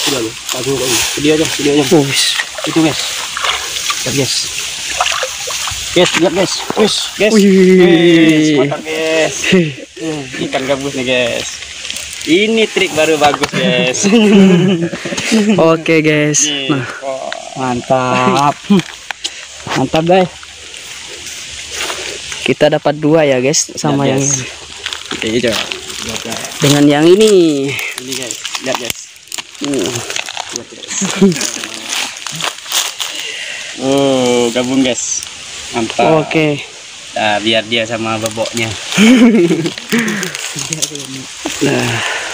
Video aja. Itu guys. Lihat guys. Lihat guys. Guys. Mantap guys. Ikan gabus nih guys. Ini trik baru bagus guys. Oke guys. Nah, mantap. Mantap guys. Kita dapat 2 ya guys sama yang ini. Iya, dengan yang ini. Ini guys, lihat guys. Lihat guys. Gabung guys. Mantap. Oke. Nah, biar dia sama boboknya. Nah.